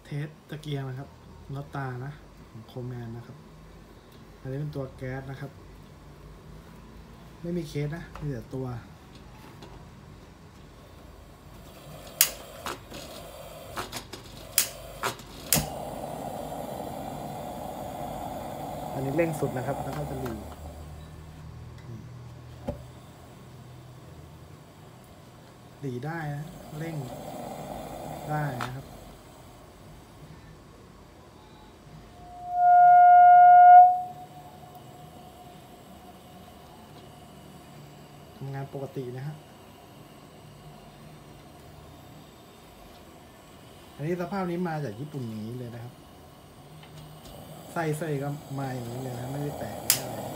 เทสตะเกียงนะครับน็อตตานะของโคแมนนะครับอันนี้เป็นตัวแก๊สนะครับไม่มีเคสนะมีแต่ตัวอันนี้เร่งสุดนะครับแล้วก็จะหลีได้นะเร่งได้นะครับทำงานปกตินะฮะอันนี้สภาพนี้มาจากญี่ปุ่นอย่างนี้เลยนะครับไส้ก็มาอย่างนี้เลยนะไม่ได้แตกไม่ได้อะไร